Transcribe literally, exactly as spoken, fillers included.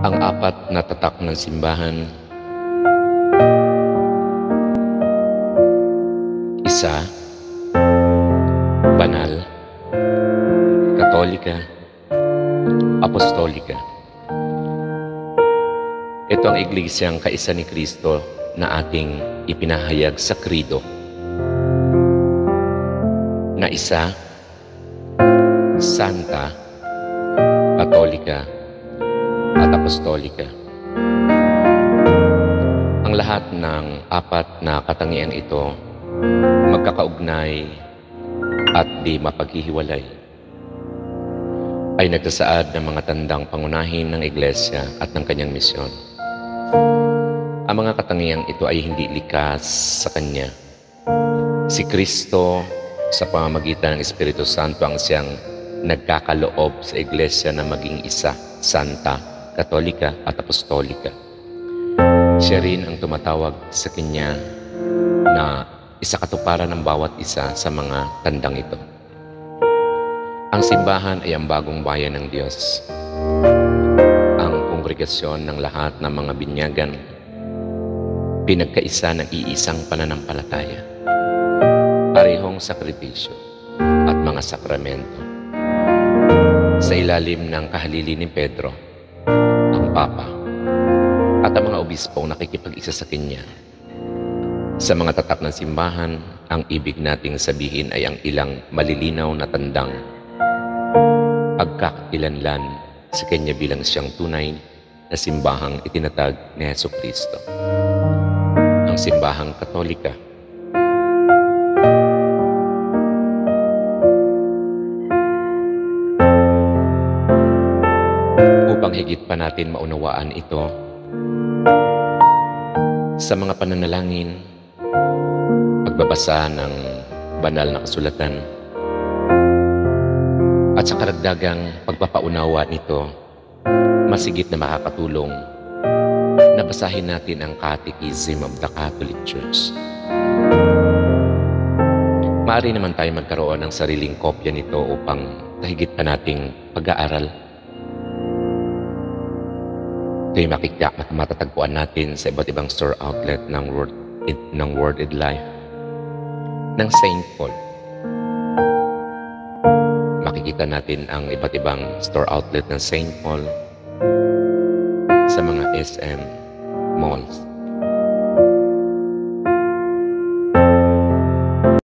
Ang apat na tatak ng simbahan. Isa, banal, katolika, apostolika. Ito ang iglesyang kaisa ni Kristo na ating ipinahayag sa krido. Na isa, santa, katolika, at apostolika. Ang lahat ng apat na katangian ito magkakaugnay at di mapaghihiwalay ay nagsasaad ng mga tandang pangunahin ng iglesia at ng kanyang misyon. Ang mga katangiang ito ay hindi likas sa kanya. Si Kristo sa pamamagitan ng Espiritu Santo ang siyang nagkakaloob sa iglesia na maging isa, santa, katolika at apostolika. Siya rin ang tumatawag sa kanya na isa katuparan ng bawat isa sa mga tandang ito. Ang simbahan ay ang bagong bayan ng Diyos. Ang kongregasyon ng lahat ng mga binyagan, pinagkaisa ng iisang pananampalataya, parehong sakripisyo at mga sakramento. Sa ilalim ng kahalili ni Pedro, ang Papa at ang mga obispong nakikipag-isa sa kanya. Sa mga tatak ng simbahan, ang ibig nating sabihin ay ang ilang malilinaw na tandang pagkakakilanlan sa kanya bilang siyang tunay na simbahang itinatag ni Jesucristo. Ang simbahang katolika. Upang higit pa natin maunawaan ito, sa mga pananalangin, pagbabasa ng banal na kasulatan, at sa karagdagang pagpapaunawa nito, masigit na makakatulong na basahin natin ang Catechism of the Catholic Church. Maaari naman tayo magkaroon ng sariling kopya nito upang kahigit pa nating pag-aaral. Ito'y makikita at matatagpuan natin sa iba't ibang store outlet ng Word, ng Word and Life ng Saint Paul. Makikita natin ang iba't ibang store outlet ng Saint Paul sa mga S M malls.